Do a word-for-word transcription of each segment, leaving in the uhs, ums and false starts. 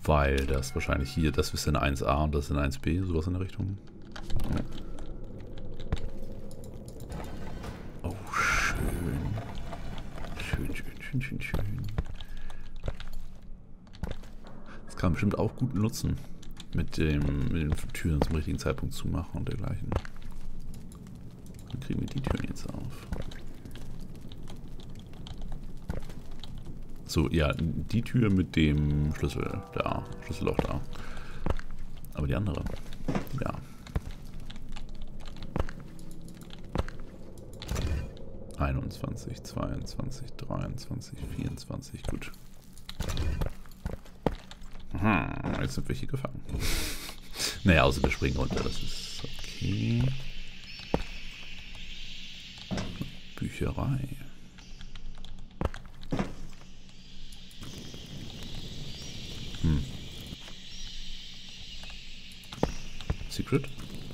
Weil das wahrscheinlich hier, das ist eine eins a und das ist eine eins b, sowas in der Richtung. Oh, schön. Schön, schön, schön, schön, schön. Das kann man bestimmt auch gut nutzen. Mit, dem, mit den Türen zum richtigen Zeitpunkt zumachen und dergleichen. Dann kriegen wir die Türen jetzt auf. So, ja, die Tür mit dem Schlüssel da, Schlüsselloch da. Aber die andere, ja. einundzwanzig, zweiundzwanzig, dreiundzwanzig, vierundzwanzig, gut. Aha, jetzt sind wir hier gefangen. Naja, außer wir springen runter, das ist okay. Bücherei. Hm. Secret?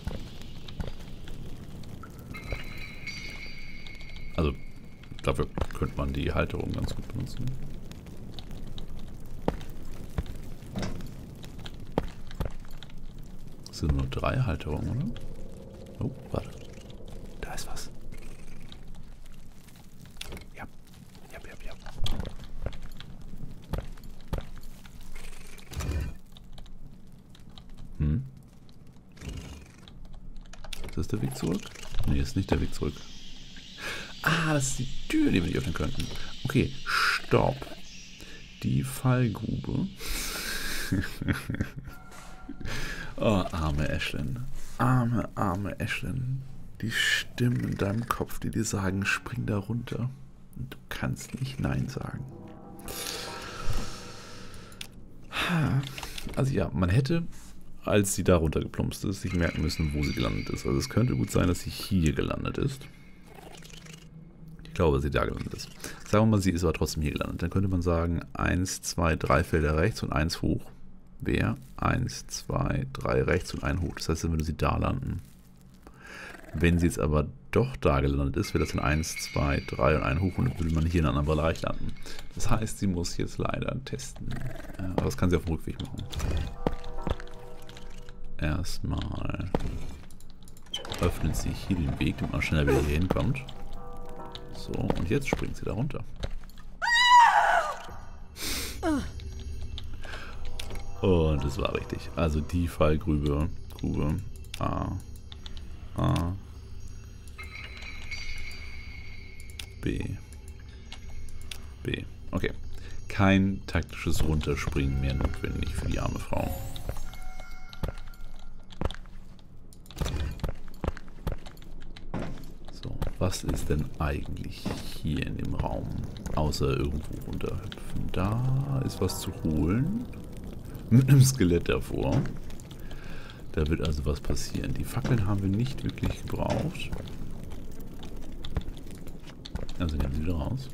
Also, dafür könnte man die Halterung ganz gut benutzen. Es sind nur drei Halterungen, oder? Oh, warte. Da ist was. Ja. Ja, ja, ja. Hm. Ist das der Weg zurück? Nee, ist nicht der Weg zurück. Ah, das ist die Tür, die wir nicht öffnen könnten. Okay, stopp. Die Fallgrube. Oh, arme Ashlyn. Arme, arme Ashlyn. Die Stimmen in deinem Kopf, die dir sagen, spring da runter. Und du kannst nicht Nein sagen. Also ja, man hätte, als sie da runtergeplumpst ist, sich merken müssen, wo sie gelandet ist. Also es könnte gut sein, dass sie hier gelandet ist. Ich glaube, dass sie da gelandet ist. Sagen wir mal, sie ist aber trotzdem hier gelandet. Dann könnte man sagen, eins, zwei, drei Felder rechts und eins hoch. Wäre eins, zwei, drei rechts und ein hoch. Das heißt, dann würde sie da landen. Wenn sie jetzt aber doch da gelandet ist, wäre das dann eins, zwei, drei und ein hoch und dann würde man hier in einem anderen Bereich landen. Das heißt, sie muss jetzt leider testen. Aber das kann sie auf dem Rückweg machen. Erstmal öffnet sie hier den Weg, damit man schneller wieder hier hinkommt. So, und jetzt springt sie da runter. Und es war richtig. Also die Fallgrube, Grube, A, A, B, B. Okay. Kein taktisches Runterspringen mehr notwendig für die arme Frau. So, was ist denn eigentlich hier in dem Raum? Außer irgendwo runterhüpfen. Da ist was zu holen. Mit einem Skelett davor. Da wird also was passieren. Die Fackeln haben wir nicht wirklich gebraucht. Also nehmen sie wieder raus.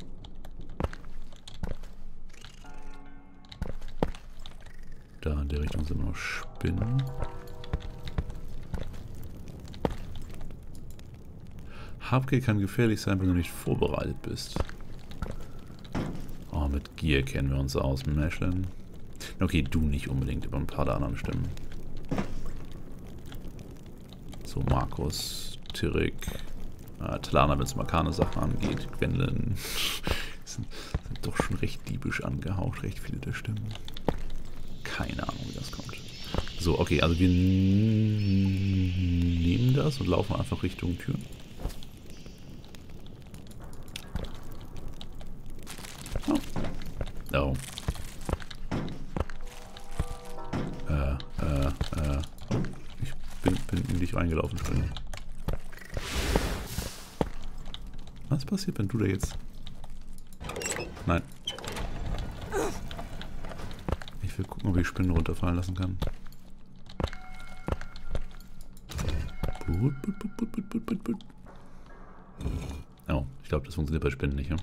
Da in der Richtung sind noch Spinnen. Habgier kann gefährlich sein, wenn du nicht vorbereitet bist. Oh, mit Gier kennen wir uns aus, Ashlyn. Okay, du nicht unbedingt, aber ein paar der anderen Stimmen. So, Markus, Tirik, äh, Talana, wenn es markane Sachen angeht, Gwendolyn. sind, sind doch schon recht diebisch angehaucht, recht viele der Stimmen. Keine Ahnung, wie das kommt. So, okay, also wir nehmen das und laufen einfach Richtung Tür. Oh. Oh. Äh, äh, äh. Ich bin, bin in dich reingelaufen, Spinne. Was passiert, wenn du da jetzt... Nein. Ich will gucken, ob ich Spinnen runterfallen lassen kann. Oh, ich glaube, das funktioniert bei Spinnen nicht, ja?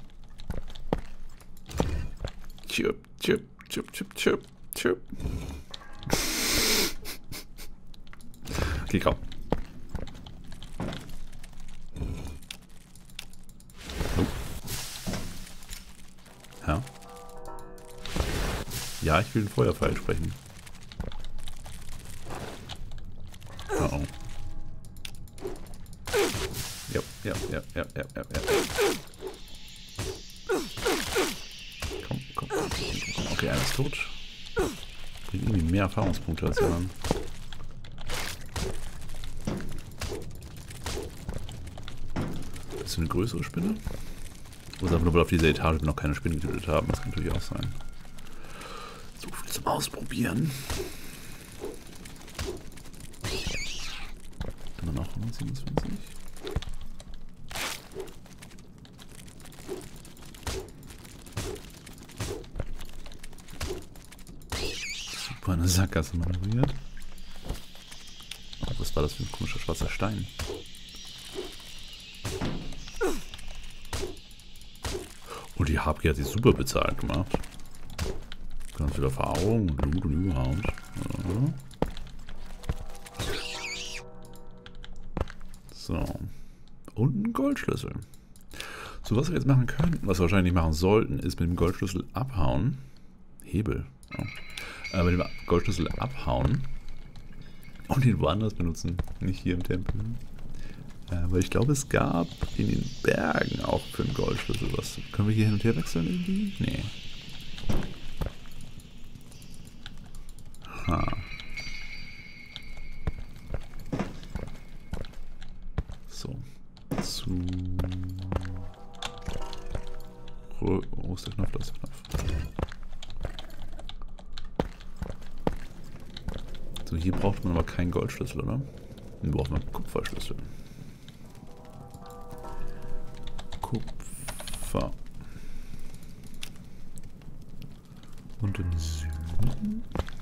Chip, chip, chip, chip, chip, chip. Okay, komm. Oh. Ja. Ja, ich will den Feuerpfeil sprechen. Oh oh. Ja, ja, ja, ja, ja, ja, ja. Komm, komm, komm, komm, komm. Okay, einer ist tot. Bringt irgendwie mehr Erfahrungspunkte als die anderen. Ist eine größere Spinne? Oder einfach nur, weil auf dieser Etage wir noch keine Spinne getötet haben. Das kann natürlich auch sein. So viel zum Ausprobieren. Immer noch hundertsiebenundzwanzig. Super, eine Sackgasse manövriert. Oh, was war das für ein komischer schwarzer Stein? Und die Habgier hat sich super bezahlt gemacht. Ganz viel Erfahrung und Loot und überhaupt. Ja. So. Und ein Goldschlüssel. So, was wir jetzt machen könnten, was wir wahrscheinlich machen sollten, ist mit dem Goldschlüssel abhauen. Hebel. Ja. Äh, mit dem Goldschlüssel abhauen. Und ihn woanders benutzen. Nicht hier im Tempel. Äh, weil ich glaube, es gab in den Bergen auch für einen Goldschlüssel was. Können wir hier hin und her wechseln irgendwie? Nee. Ha. So. Zu. Wo ist der Knopf? Da ist der Knopf. So, hier braucht man aber keinen Goldschlüssel, oder? Hier braucht man einen Kupferschlüssel. Kupfer. Und im Süden?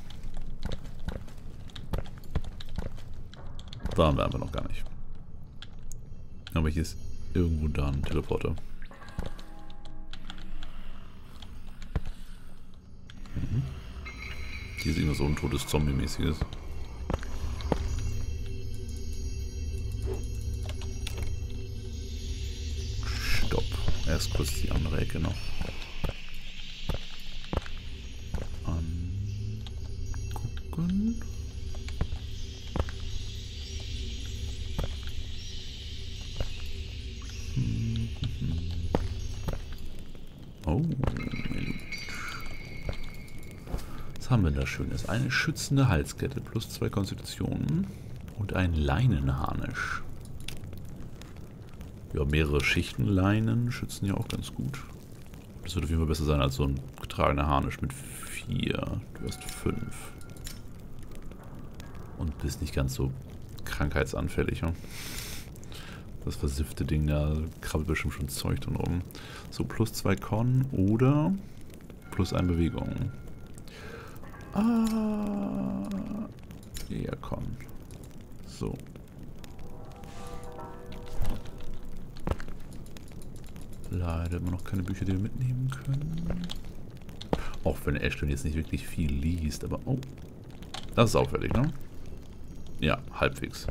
Da haben wir einfach noch gar nicht. Aber hier ist irgendwo da ein Teleporter. Mhm. Hier ist irgendwas untotes Zombie-mäßiges. Stopp. Erst kurz die andere Ecke noch. Angucken. Oh, was haben wir da Schönes? Eine schützende Halskette plus zwei Konstitutionen und ein Leinenharnisch. Ja, mehrere Schichten Leinen schützen ja auch ganz gut. Das wird auf jeden Fall besser sein als so ein getragener Harnisch mit vier. Du hast fünf. Und bist nicht ganz so krankheitsanfällig, ja? Das versiffte Ding, da krabbelt bestimmt schon Zeug drin rum. So, plus zwei Con oder plus eine Bewegung. Ah, eher Con. So. Leider immer noch keine Bücher, die wir mitnehmen können. Auch wenn Ashton jetzt nicht wirklich viel liest, aber oh. Das ist auffällig, ne? Ja, halbwegs.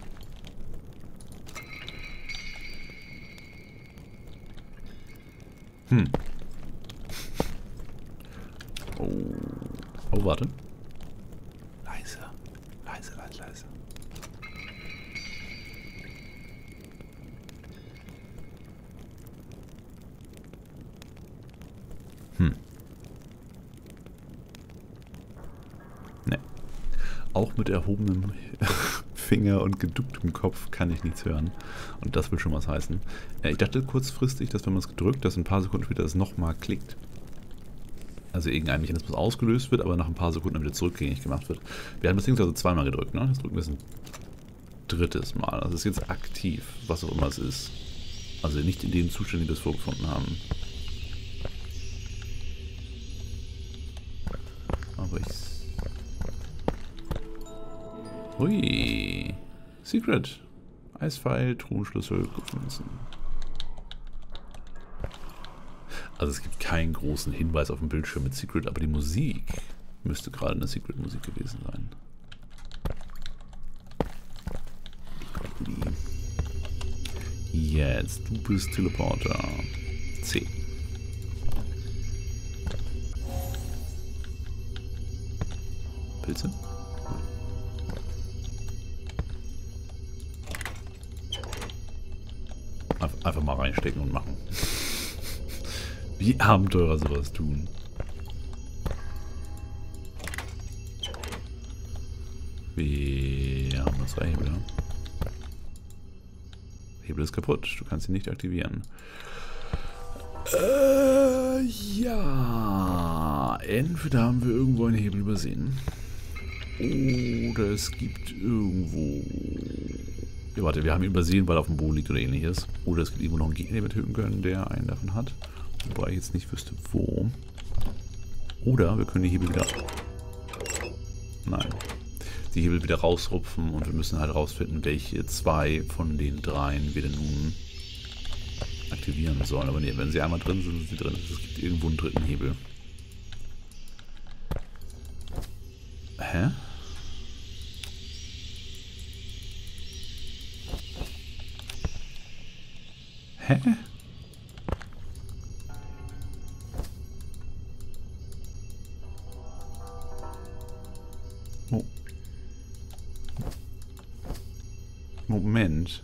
Hm. Oh. Oh, warte. Leise. Leise, leise, leise. Hm. Ne. Auch mit erhobenem Finger und geducktem Kopf kann ich nichts hören. Und das will schon was heißen. Ich dachte kurzfristig, dass wenn man es gedrückt, dass ein paar Sekunden später es nochmal klickt. Also irgendein Mechanismus ausgelöst wird, aber nach ein paar Sekunden wieder zurückgängig gemacht wird. Wir haben das Ding also zweimal gedrückt, ne? Jetzt drücken wir es ein drittes Mal. Das ist jetzt aktiv, was auch immer es ist. Also nicht in dem Zustand, den wir es vorgefunden haben. Aber ich... Hui. Secret. Eispfeil, Truhenschlüssel, Kupfermünzen. Also es gibt keinen großen Hinweis auf dem Bildschirm mit Secret, aber die Musik müsste gerade eine Secret-Musik gewesen sein. Jetzt, du bist Teleporter. C. Pilze? Einfach mal reinstecken und machen. Wie Abenteurer sowas tun. Wir haben zwei Hebel. Hebel ist kaputt. Du kannst ihn nicht aktivieren. Äh, ja. Entweder haben wir irgendwo einen Hebel übersehen. Oder es gibt irgendwo... Ja, warte, wir haben ihn übersehen, weil er auf dem Boden liegt oder ähnliches. Oder es gibt irgendwo noch einen Gegner, den wir töten können, der einen davon hat. Wobei ich jetzt nicht wüsste, wo. Oder wir können die Hebel wieder... Nein. Die Hebel wieder rausrupfen und wir müssen halt rausfinden, welche zwei von den dreien wir denn nun aktivieren sollen. Aber nee, wenn sie einmal drin sind, sind sie drin. Es gibt irgendwo einen dritten Hebel. Hä? Hä? Oh. Moment.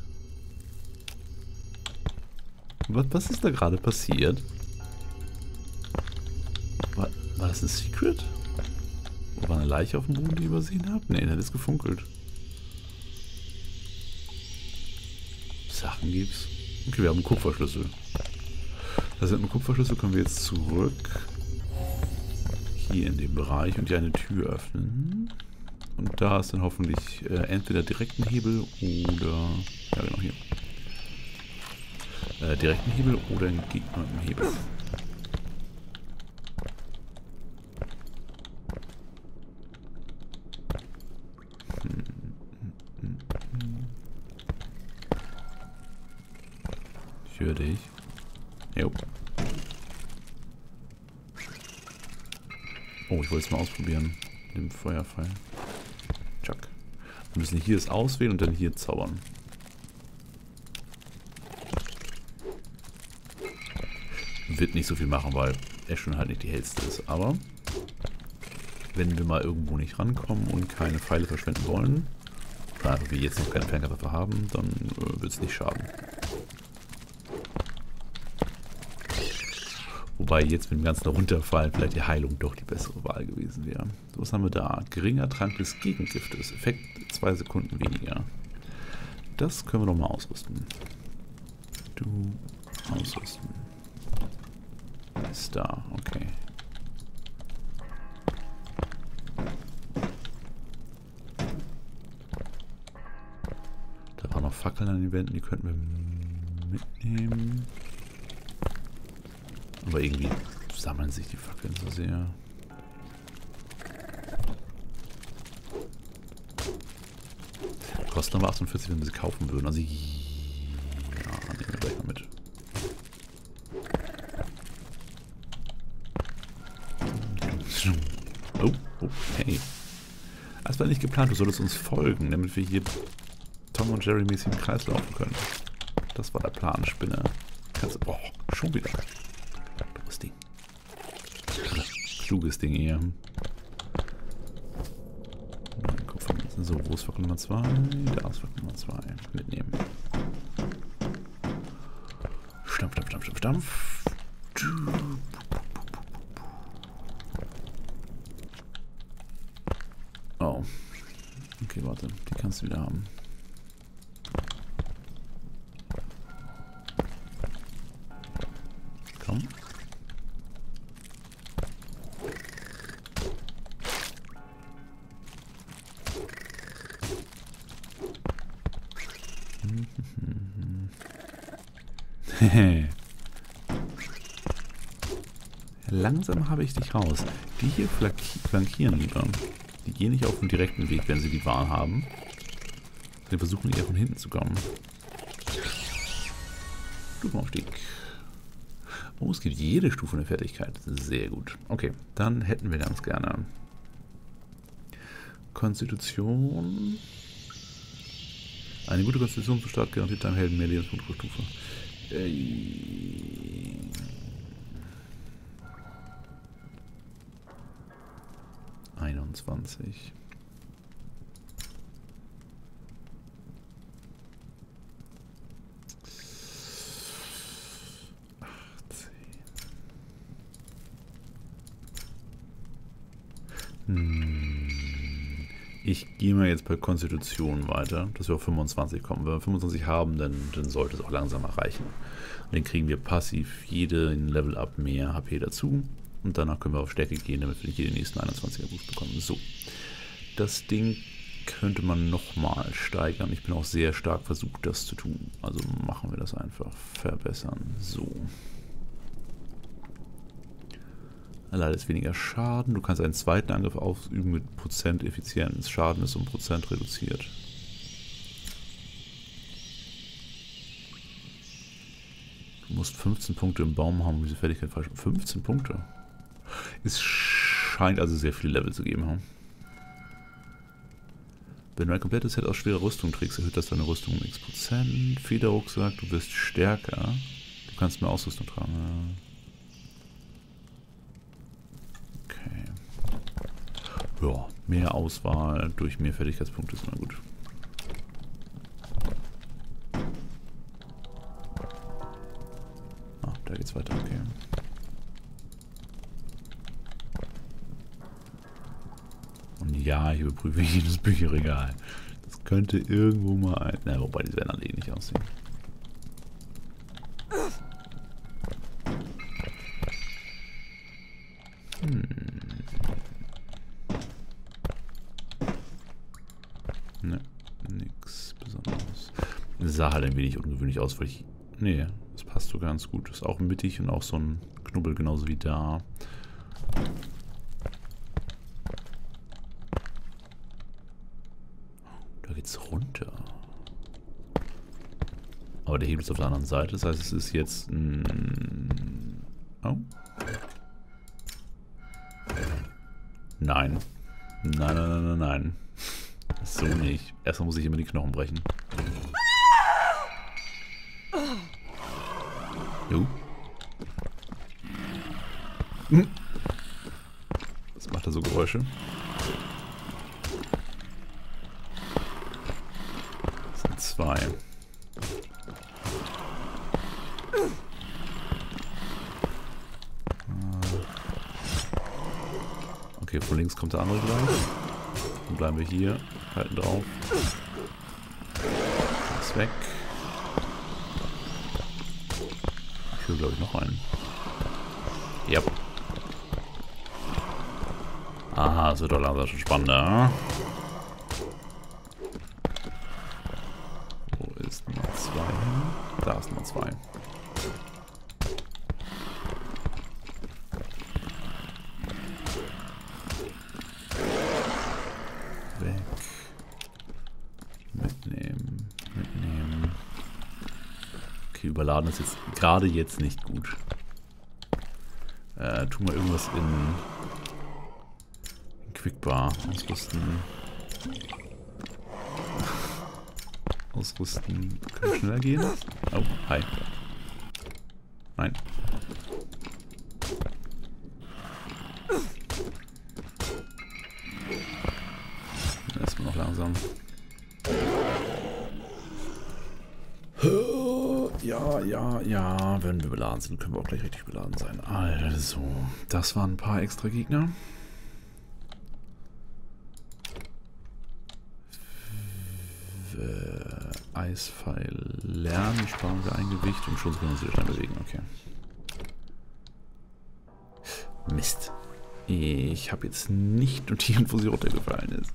Was, was ist da gerade passiert? War, war das ein Secret? War eine Leiche auf dem Boden, die ich übersehen habe? Ne, das ist gefunkelt. Sachen gibt's. Okay, wir haben einen Kupferschlüssel. Das heißt, mit dem Kupferschlüssel können wir jetzt zurück hier in den Bereich und hier eine Tür öffnen. Und da ist dann hoffentlich äh, entweder direkt ein Hebel oder... Ja, genau hier. Äh, direkt ein Hebel oder ein Gegner mit einem Hebel. Hm. Hm. Hm. Ich höre dich. Jo. Oh, ich wollte es mal ausprobieren. Mit dem Feuerpfeil. Chuck. Wir müssen hier es auswählen und dann hier zaubern. Wird nicht so viel machen, weil er schon halt nicht die hellste ist. Aber wenn wir mal irgendwo nicht rankommen und keine Pfeile verschwenden wollen, oder wir jetzt noch keine Fernkampfwaffe haben, dann äh, wird es nicht schaden. Wobei jetzt mit dem ganzen Runterfallen vielleicht die Heilung doch die bessere Wahl gewesen wäre. So, was haben wir da? Geringer Trank des Gegengiftes. Effekt zwei Sekunden weniger. Das können wir doch mal ausrüsten. Du ausrüsten. Ist da, okay. Da waren noch Fackeln an den Wänden, die könnten wir mitnehmen. Aber irgendwie sammeln sich die Fackeln so sehr. Kosten aber achtundvierzig, wenn wir sie kaufen würden. Also ja, nehmen wir gleich mal mit. Oh, oh, hey. Das war nicht geplant, du solltest uns folgen, damit wir hier Tom und Jerry mäßig im Kreis laufen können. Das war der Plan, Spinne. Kannst du... Oh, schon wieder. Dummes Ding. Kluges Ding eher. So, wo ist Fackel Nummer zwei? Da ist Fackel Nummer zwei. Mitnehmen. Stampf, stampf, stampf, stampf, stampf. Oh. Okay, warte. Die kannst du wieder haben. Komm. Langsam habe ich dich raus. Die hier flankieren lieber. Die gehen nicht auf den direkten Weg, wenn sie die Wahl haben. Wir versuchen eher von hinten zu kommen. Stufenaufstieg. Oh, es gibt jede Stufe eine Fertigkeit. Sehr gut. Okay, dann hätten wir ganz gerne Konstitution. Eine gute Konstitution zu Start garantiert deinem Helden mehr Lebenspunkte pro Stufe. einundzwanzig. Ich gehe mal jetzt bei Konstitution weiter, dass wir auf fünfundzwanzig kommen. Wenn wir fünfundzwanzig haben, dann, dann sollte es auch langsam erreichen. Und dann kriegen wir passiv jeden Level-Up mehr H P dazu. Und danach können wir auf Stärke gehen, damit wir nicht jeden nächsten einundzwanziger Boost bekommen. So, das Ding könnte man nochmal steigern. Ich bin auch sehr stark versucht, das zu tun. Also machen wir das einfach. Verbessern. So. Leider weniger Schaden. Du kannst einen zweiten Angriff ausüben mit Prozent Effizienz. Schaden ist um Prozent reduziert. Du musst fünfzehn Punkte im Baum haben, um diese Fertigkeit falsch. fünfzehn Punkte. Es scheint also sehr viele Level zu geben. Hm? Wenn du ein komplettes Set aus schwerer Rüstung trägst, erhöht das deine Rüstung um x Prozent. Federrucksack, du wirst stärker. Du kannst mehr Ausrüstung tragen. Ja, mehr Auswahl durch mehr Fertigkeitspunkte ist immer gut. Ah, da geht's weiter, okay. Und ja, ich überprüfe jedes Bücherregal. Das könnte irgendwo mal ein... Na, wobei, die werden alle eh nicht aussehen. Hm. Ne, nix Besonderes. Das sah halt ein wenig ungewöhnlich aus, weil ich... Nee, das passt so ganz gut. Ist auch mittig und auch so ein Knubbel genauso wie da. Da geht's runter. Aber der Hebel ist auf der anderen Seite, das heißt, es ist jetzt ein... Oh. Nein. Nein, nein, nein, nein, nein. So nicht. Erstmal muss ich immer die Knochen brechen. Jo. Was macht er so Geräusche? Das sind zwei. Okay, von links kommt der andere gleich. Dann bleiben wir hier. Halten drauf. Ist weg. Ich will, glaube ich, noch einen. Ja. Aha, das wird doch langsam schon spannender. Wo ist Nummer zwei hin? Da ist Nummer zwei. Weg. Mitnehmen. Mitnehmen. Okay, überladen ist jetzt gerade jetzt nicht gut. Äh, tu mal irgendwas in, in Quickbar. Ausrüsten. Ausrüsten. Können wir schneller gehen? Oh, hi. Nein. Erstmal noch langsam. Ja, ja, ja. Wenn wir beladen sind, können wir auch gleich richtig beladen sein. Alter, so. Das waren ein paar extra Gegner. Eispfeil lernen. Sparen wir ein Gewicht und schon können wir uns wieder schnell bewegen. Okay. Mist. Ich habe jetzt nicht notiert, wo sie runtergefallen ist.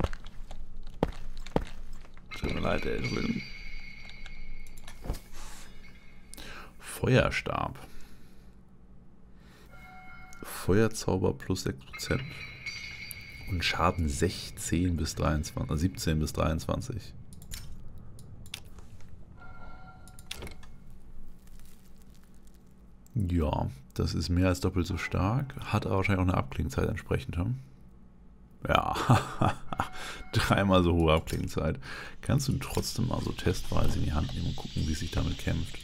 Tut mir leid, ey. Feuerstab. Feuerzauber plus sechs Prozent. Und Schaden sechzehn bis dreiundzwanzig, siebzehn bis dreiundzwanzig. Ja, das ist mehr als doppelt so stark. Hat aber wahrscheinlich auch eine Abklingzeit entsprechend. Hm? Ja, dreimal so hohe Abklingzeit. Kannst du trotzdem mal so testweise in die Hand nehmen und gucken, wie es sich damit kämpft.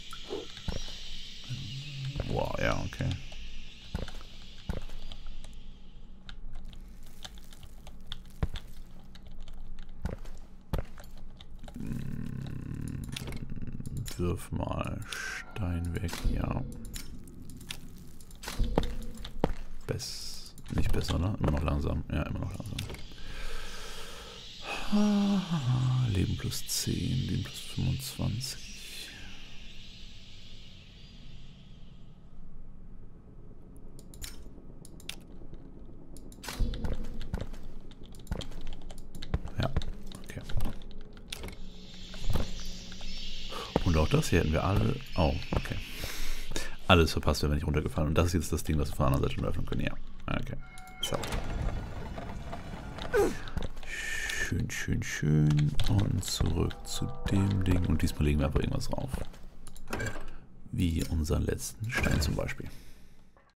Wow, ja, okay. wirf mal Stein weg, ja. Bess, nicht besser, ne? Immer noch langsam. Ja, immer noch langsam. Leben plus zehn, Leben plus fünfundzwanzig. Ja, okay. Und auch das hier hätten wir alle... Oh, okay. Alles verpasst, wenn wir nicht runtergefallen. Und das ist jetzt das Ding, was wir von der anderen Seite schon öffnen können. Ja, okay. So. Schön, schön, schön. Und zurück zu dem Ding. Und diesmal legen wir einfach irgendwas drauf. Wie unseren letzten Stein zum Beispiel.